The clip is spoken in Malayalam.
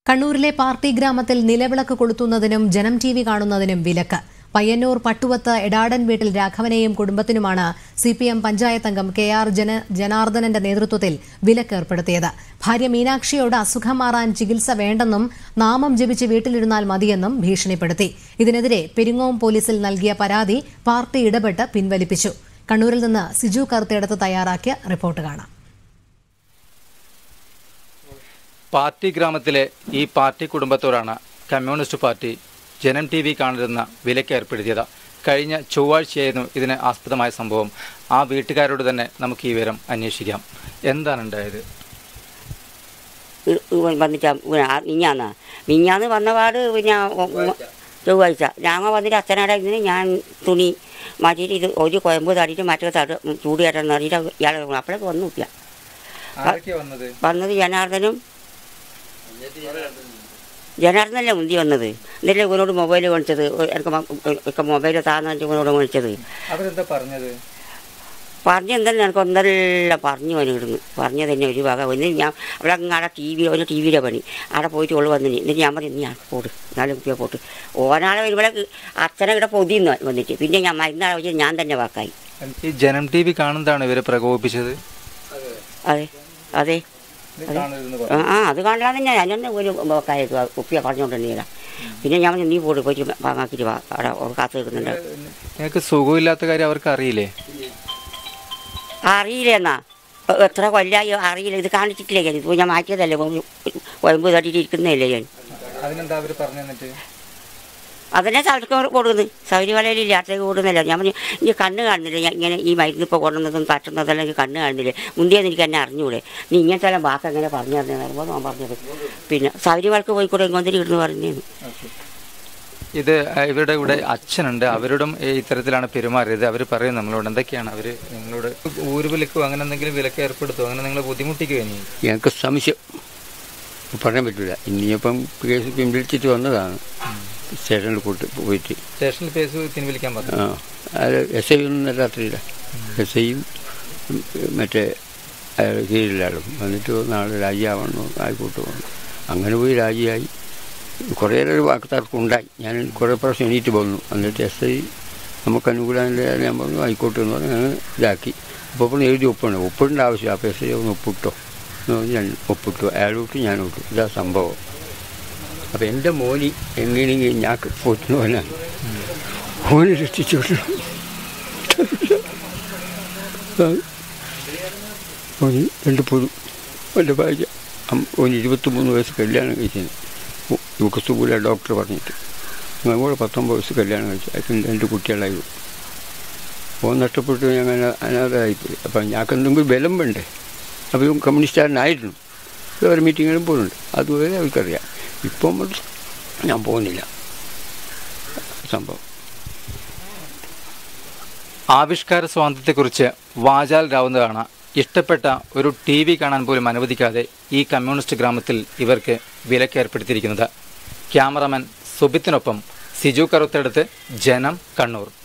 കണ്ണൂരിലെ പാർട്ടി ഗ്രാമത്തിൽ നിലവിളക്ക് കൊളുത്തുന്നതിനും ജനം ടിവി കാണുന്നതിനും വിലക്ക്. പയ്യന്നൂർ പട്ടുവത്ത് എടാടൻ വീട്ടിൽ രാഘവനെയും കുടുംബത്തിനുമാണ് സിപിഎം പഞ്ചായത്ത് അംഗം കെ.ആർ. ജനാർദ്ദനന്റെ നേതൃത്വത്തിൽ വിലക്ക് ഏർപ്പെടുത്തിയത്. ഭാര്യ മീനാക്ഷിയോട് അസുഖം മാറാൻ ചികിത്സ വേണ്ടെന്നും നാമം ജപിച്ച് വീട്ടിലിരുന്നാൽ മതിയെന്നും ഭീഷണിപ്പെടുത്തി. ഇതിനെതിരെ പെരിങ്ങോം പോലീസിൽ നൽകിയ പരാതി പാർട്ടി ഇടപെട്ട് പിൻവലിപ്പിച്ചു. കണ്ണൂരിൽ നിന്ന് സിജു കറുത്തേടത്ത് തയ്യാറാക്കിയ റിപ്പോർട്ട് കാണാം. പാർട്ടി ഗ്രാമത്തിലെ ഈ പാർട്ടി കുടുംബത്തോടാണ് കമ്മ്യൂണിസ്റ്റ് പാർട്ടി ജനം ടി വി കാണരുതെന്ന വിലക്ക് ഏർപ്പെടുത്തിയത്. കഴിഞ്ഞ ചൊവ്വാഴ്ചയായിരുന്നു ഇതിന് ആസ്പദമായ സംഭവം. ആ വീട്ടുകാരോട് തന്നെ നമുക്ക് ഈ വിവരം അന്വേഷിക്കാം. എന്താണ് ഉണ്ടായത്? മിഞ്ഞാന്ന് വന്നപാട് പിന്നെ ചൊവ്വാഴ്ച ഞങ്ങൾ വന്നിട്ട് അച്ഛനവിടെ ഇതിന് ഞാൻ തുണി മാറ്റിയിട്ട് ഇത് ഒരു കൊയമ്പ് തടിയിട്ട് മറ്റേ ചൂടിയായിട്ട് നടിയിട്ട് ഇയാളെ അപ്പോഴേക്ക് വന്നില്ല. വന്നത് ജനാർദ്ദനല്ലേ മുന്തി വന്നത്. എന്നിട്ട് ഇവനോട് മൊബൈൽ മേടിച്ചത്, എനിക്ക് മൊബൈൽ താന്നിട്ട് ഇവനോട് മേടിച്ചത്. പറഞ്ഞെന്തല്ല എനിക്ക് ഒന്നല്ല പറഞ്ഞു വന്നിടുന്നു. പറഞ്ഞു തന്നെ ഒരു വക വന്ന് ഞാൻ അവിടെ അവിടെ ടി വിയുടെ പണി അവിടെ പോയിട്ട് ഓള് വന്നിന്. എന്നിട്ട് ഞാൻ പറഞ്ഞു നീ പോട്ട് 4 കുപ്പിയെ പോട്ട് ഓനാളെ ഇവിടെ അച്ഛനെ ഇവിടെ പൊതിന്ന് വന്നിട്ട് പിന്നെ ഞാൻ മരുന്നാളെ വെച്ച് ഞാൻ തന്നെ വാക്കായി. ഈ ജനം ടി വി കാണുന്നതാണ് ഇവരെ പ്രകോപിപ്പിച്ചത്? അതെ അതെ അത് കാണാതെ ഞാൻ ഒരു വാക്കായിട്ട് കുപ്പിയെ പറഞ്ഞുകൊണ്ടിരുന്നില്ല. പിന്നെ ഞാൻ നീ പോയിട്ട് വാങ്ങാക്കിട്ട് അവിടെ കാത്തു നിൽക്കുന്നുണ്ട്. നിങ്ങൾക്ക് സുഖമില്ലാത്ത കാര്യം അവർക്ക് അറിയില്ലേ? അറിയില്ലെന്നാ എത്ര കൊല്ലായി അറിയില്ല. ഇത് കാണിച്ചിട്ടില്ലേ ഞാൻ? ഇപ്പോൾ ഞാൻ മാറ്റിയതല്ലേ, കൊയമ്പ് തട്ടിയിട്ട് ഇരിക്കുന്നതല്ലേ ഞാൻ. അതിനെ സൗകര്യം കൊടുക്കുന്നത് സൗകര്യവലയിലില്ലാത്തേക്ക് കൂടുന്നില്ല. ഞാൻ പറഞ്ഞു എനിക്ക് കണ്ണ് കാണുന്നില്ല, ഞാൻ ഇങ്ങനെ ഈ മരുന്ന് ഇപ്പോൾ കൊണ്ടുവന്നതും തട്ടുന്നതെല്ലാം എനിക്ക് കണ്ണ് കാണുന്നില്ലേ, മുന്തിയെന്ന് എനിക്ക് എന്നെ അറിഞ്ഞൂടെ, നീ ഇങ്ങനത്തെ എല്ലാം വാക്ക് എങ്ങനെ പറഞ്ഞു തരുമ്പോൾ ഞാൻ പറഞ്ഞത്. പിന്നെ സൗകര്യവൾക്ക് പോയിക്കൂടെ ഇങ്ങോട്ടേക്ക് ഇരുന്ന് പറഞ്ഞു. ഇത് ഇവരുടെ കൂടെ അച്ഛനുണ്ട്, അവരോടും ഇത്തരത്തിലാണ് പെരുമാറിയത്. അവർ പറയും നമ്മളോട് എന്തൊക്കെയാണ് അവർ നിങ്ങളോട് ഊര് വിലക്കോ അങ്ങനെ എന്തെങ്കിലും വിലക്ക് ഏർപ്പെടുത്തോ, അങ്ങനെ നിങ്ങളെ ബുദ്ധിമുട്ടിക്കുമോ? ഇനി ഞങ്ങൾക്ക് സംശയം പറയാൻ പറ്റില്ല. ഇനിയിപ്പം കേസ് പിൻവലിച്ചിട്ട് വന്നതാണ്. സ്റ്റേഷനിൽ പോയിട്ട് സ്റ്റേഷനിൽ കേസ് പിൻവലിക്കാൻ പറഞ്ഞു. അത് എസ് ഐ ഒന്നും രാത്രിയില്ല. എസ് ഐയും മറ്റേ കീഴിലാളും വന്നിട്ട് നാളെ രാജിയാവണോ ആയിക്കോട്ട് വന്നു. അങ്ങനെ പോയി രാജിയായി. കുറേയേറെ വാക്കുതർക്കമുണ്ടായി. ഞാൻ കുറേ പ്രാവശ്യം എണീറ്റ് പോന്നു. എന്നിട്ട് എസ് ഐ നമുക്ക് അനുകൂലമല്ലേ ഞാൻ പറഞ്ഞു ആയിക്കോട്ടെ എന്ന് പറഞ്ഞ് ഞാൻ ഇതാക്കി. അപ്പോൾ എഴുതി ഒപ്പിടേണ്ട ആവശ്യം. അപ്പോൾ എസ് ഐ ഒന്ന് ഒപ്പിട്ടോ എന്ന് പറഞ്ഞ് ഞാൻ ഒപ്പിട്ടു. അയാൾ വിട്ടു, ഞാൻ വിട്ടു. ഇതാ സംഭവം. അപ്പം എൻ്റെ മോനി എങ്ങനെയെങ്കിൽ ഞാൻ പോറ്റുന്ന പോലാണ് മോനെ രക്ഷിച്ചു വിട്ടണം. ഓന് 2 പൊതു എൻ്റെ ഭാര്യ ഓന് 23 വയസ്സ് കല്യാണം കഴിച്ചത്. ഇവക്ക് സുഖമില്ല ഡോക്ടർ പറഞ്ഞിട്ട്. ഞങ്ങൾ 19 വയസ്സ് കല്യാണം കഴിച്ചു. അതിന് 2 കുട്ടികളായി. ഓൻ നഷ്ടപ്പെട്ടു. ഞങ്ങൾ അനാഥരായിപ്പോയി. അപ്പം ഞങ്ങൾക്ക് എന്തെങ്കിലും ബലം വേണ്ടേ? അപ്പോൾ ഇവൻ കമ്മ്യൂണിസ്റ്റുകാരനായിരുന്നു. വേറെ മീറ്റിങ്ങിലും പോകുന്നുണ്ട്. അതുവരെ അവർക്കറിയാം. ഇപ്പം ഞാൻ പോകുന്നില്ല. സംഭവം ആവിഷ്കാര സ്വാതന്ത്ര്യത്തെക്കുറിച്ച് വാചാലരാവുന്നതാണ്. ഇഷ്ടപ്പെട്ട ഒരു ടി വി കാണാൻ പോലും അനുവദിക്കാതെ ഈ കമ്മ്യൂണിസ്റ്റ് ഗ്രാമത്തിൽ ഇവർക്ക് വിലക്ക് ഏർപ്പെടുത്തിയിരിക്കുന്നത്. ക്യാമറമാൻ സുബിത്തിനൊപ്പം സിജു കറുത്തെടുത്ത്, ജനം, കണ്ണൂർ.